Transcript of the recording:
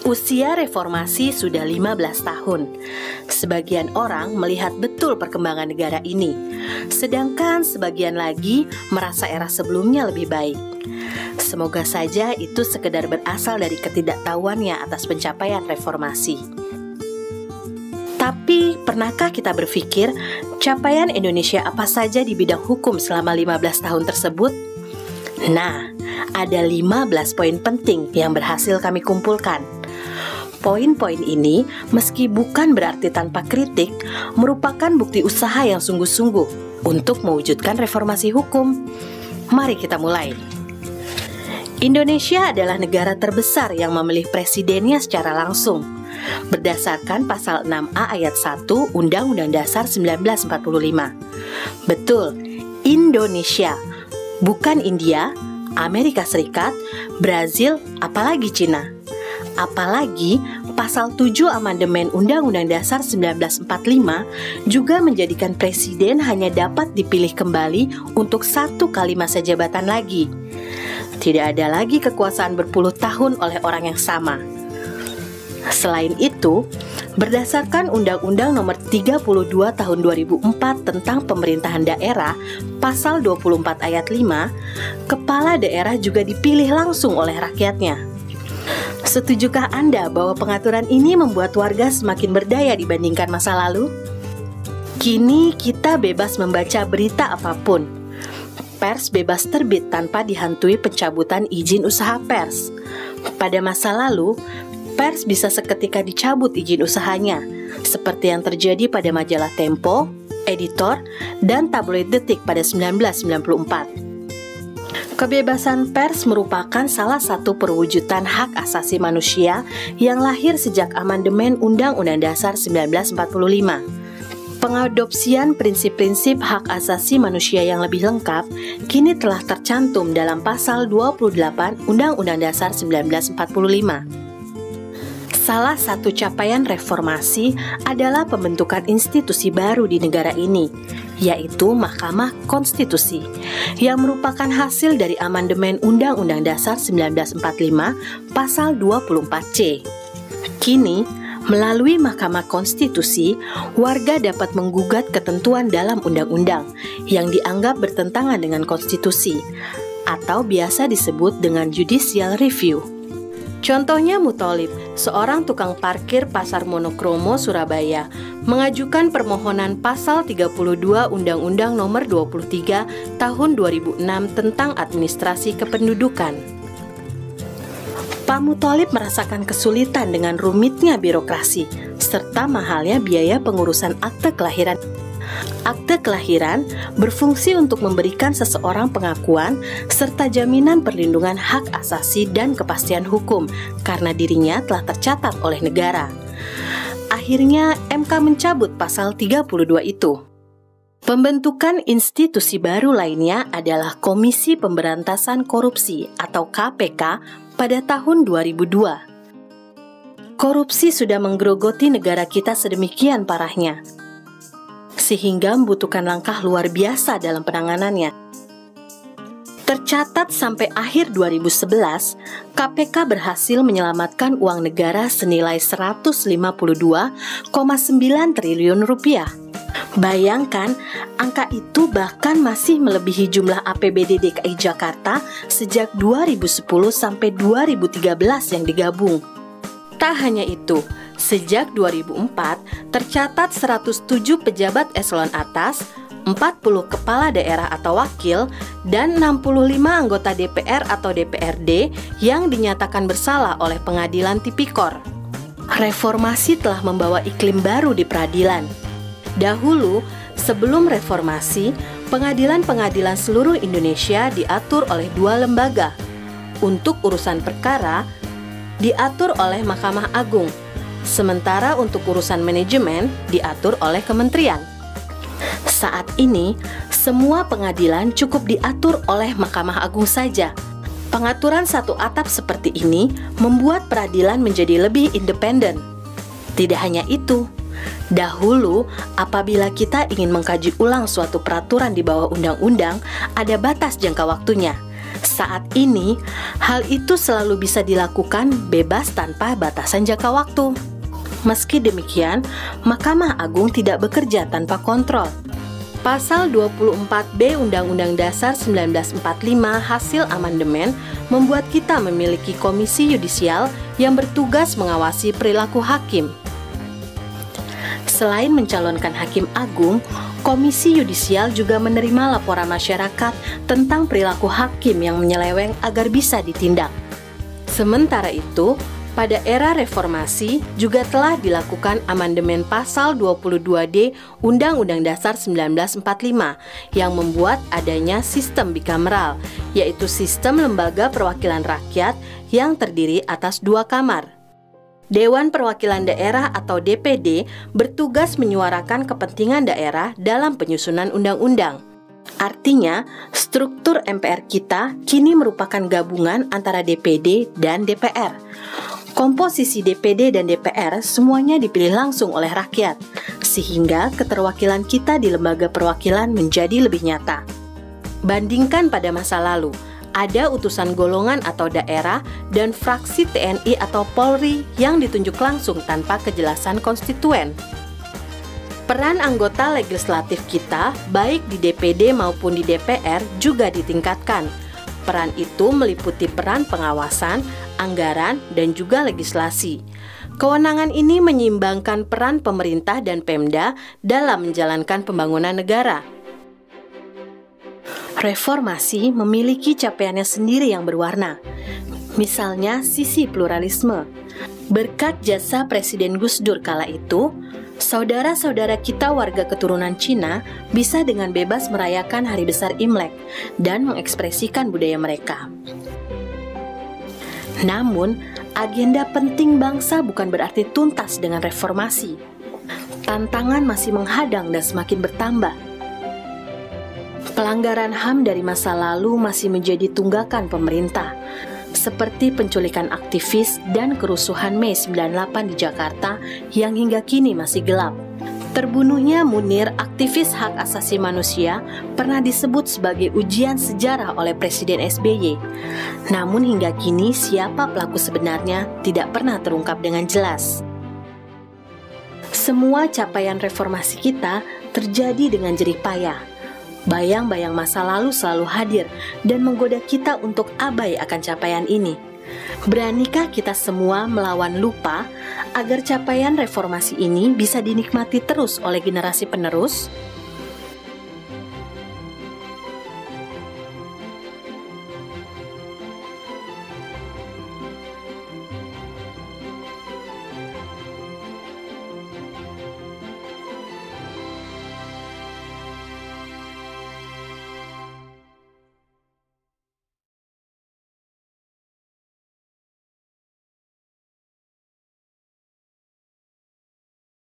Usia reformasi sudah 15 tahun. Sebagian orang melihat betul perkembangan negara ini, sedangkan sebagian lagi merasa era sebelumnya lebih baik. Semoga saja itu sekedar berasal dari ketidaktahuannya atas pencapaian reformasi. Tapi, pernahkah kita berpikir capaian Indonesia apa saja di bidang hukum selama 15 tahun tersebut? Nah, ada 15 poin penting yang berhasil kami kumpulkan. Poin-poin ini, meski bukan berarti tanpa kritik, merupakan bukti usaha yang sungguh-sungguh untuk mewujudkan reformasi hukum. Mari kita mulai. Indonesia adalah negara terbesar yang memilih presidennya secara langsung, berdasarkan pasal 6A ayat 1 Undang-Undang Dasar 1945. Betul, Indonesia, bukan India, Amerika Serikat, Brazil, apalagi Cina. Apalagi pasal 7 amandemen Undang-Undang Dasar 1945 juga menjadikan presiden hanya dapat dipilih kembali untuk 1 kali masa jabatan lagi. Tidak ada lagi kekuasaan berpuluh tahun oleh orang yang sama. Selain itu, berdasarkan Undang-Undang Nomor 32 Tahun 2004 tentang Pemerintahan Daerah, pasal 24 ayat 5, kepala daerah juga dipilih langsung oleh rakyatnya. Setujukah Anda bahwa pengaturan ini membuat warga semakin berdaya dibandingkan masa lalu? Kini kita bebas membaca berita apapun. Pers bebas terbit tanpa dihantui pencabutan izin usaha pers. Pada masa lalu, pers bisa seketika dicabut izin usahanya, seperti yang terjadi pada majalah Tempo, Editor, dan tabloid Detik pada 1994. Kebebasan pers merupakan salah satu perwujudan hak asasi manusia yang lahir sejak amandemen Undang-Undang Dasar 1945. Pengadopsian prinsip-prinsip hak asasi manusia yang lebih lengkap kini telah tercantum dalam pasal 28 Undang-Undang Dasar 1945. Salah satu capaian reformasi adalah pembentukan institusi baru di negara ini, yaitu Mahkamah Konstitusi, yang merupakan hasil dari amandemen Undang-Undang Dasar 1945 pasal 24C. Kini, melalui Mahkamah Konstitusi, warga dapat menggugat ketentuan dalam undang-undang yang dianggap bertentangan dengan konstitusi, atau biasa disebut dengan judicial review. Contohnya Mutholib, seorang tukang parkir Pasar Monokromo, Surabaya, mengajukan permohonan pasal 32 Undang-Undang Nomor 23 Tahun 2006 tentang administrasi kependudukan. Pak Mutholib merasakan kesulitan dengan rumitnya birokrasi, serta mahalnya biaya pengurusan akte kelahiran. Akte kelahiran berfungsi untuk memberikan seseorang pengakuan serta jaminan perlindungan hak asasi dan kepastian hukum karena dirinya telah tercatat oleh negara. Akhirnya MK mencabut pasal 32 itu. Pembentukan institusi baru lainnya adalah Komisi Pemberantasan Korupsi atau KPK pada tahun 2002. Korupsi sudah menggerogoti negara kita sedemikian parahnya, sehingga membutuhkan langkah luar biasa dalam penanganannya. Tercatat sampai akhir 2011, KPK berhasil menyelamatkan uang negara senilai 152,9 triliun rupiah. Bayangkan, angka itu bahkan masih melebihi jumlah APBD DKI Jakarta sejak 2010 sampai 2013 yang digabung. Tak hanya itu, sejak 2004, tercatat 107 pejabat eselon atas, 40 kepala daerah atau wakil, dan 65 anggota DPR atau DPRD yang dinyatakan bersalah oleh pengadilan tipikor. Reformasi telah membawa iklim baru di peradilan. Dahulu, sebelum reformasi, pengadilan-pengadilan seluruh Indonesia diatur oleh 2 lembaga. Untuk urusan perkara, diatur oleh Mahkamah Agung, sementara untuk urusan manajemen diatur oleh kementerian. Saat ini, semua pengadilan cukup diatur oleh Mahkamah Agung saja. Pengaturan satu atap seperti ini membuat peradilan menjadi lebih independen. Tidak hanya itu, dahulu apabila kita ingin mengkaji ulang suatu peraturan di bawah undang-undang, ada batas jangka waktunya. Saat ini, hal itu selalu bisa dilakukan bebas tanpa batasan jangka waktu. Meski demikian, Mahkamah Agung tidak bekerja tanpa kontrol. Pasal 24B Undang-Undang Dasar 1945 hasil amandemen membuat kita memiliki komisi yudisial yang bertugas mengawasi perilaku hakim. Selain mencalonkan hakim agung, komisi yudisial juga menerima laporan masyarakat tentang perilaku hakim yang menyeleweng agar bisa ditindak. Sementara itu, pada era reformasi juga telah dilakukan amandemen pasal 22D Undang-Undang Dasar 1945 yang membuat adanya sistem bikameral, yaitu sistem lembaga perwakilan rakyat yang terdiri atas 2 kamar. Dewan Perwakilan Daerah atau DPD bertugas menyuarakan kepentingan daerah dalam penyusunan undang-undang. Artinya, struktur MPR kita kini merupakan gabungan antara DPD dan DPR. Komposisi DPD dan DPR semuanya dipilih langsung oleh rakyat, sehingga keterwakilan kita di lembaga perwakilan menjadi lebih nyata. Bandingkan pada masa lalu, ada utusan golongan atau daerah dan fraksi TNI atau Polri yang ditunjuk langsung tanpa kejelasan konstituen. Peran anggota legislatif kita, baik di DPD maupun di DPR, juga ditingkatkan. Peran itu meliputi peran pengawasan, anggaran, dan juga legislasi. Kewenangan ini menyeimbangkan peran pemerintah dan Pemda dalam menjalankan pembangunan negara. Reformasi memiliki capaiannya sendiri yang berwarna. Misalnya sisi pluralisme. Berkat jasa Presiden Gus Dur kala itu, saudara-saudara kita warga keturunan Cina bisa dengan bebas merayakan hari besar Imlek dan mengekspresikan budaya mereka. Namun, agenda penting bangsa bukan berarti tuntas dengan reformasi. Tantangan masih menghadang dan semakin bertambah. Pelanggaran HAM dari masa lalu masih menjadi tunggakan pemerintah, seperti penculikan aktivis dan kerusuhan Mei 98 di Jakarta yang hingga kini masih gelap. Terbunuhnya Munir, aktivis hak asasi manusia, pernah disebut sebagai ujian sejarah oleh Presiden SBY. Namun hingga kini siapa pelaku sebenarnya tidak pernah terungkap dengan jelas. Semua capaian reformasi kita terjadi dengan jerih payah. Bayang-bayang masa lalu selalu hadir dan menggoda kita untuk abai akan capaian ini. Beranikah kita semua melawan lupa agar capaian reformasi ini bisa dinikmati terus oleh generasi penerus?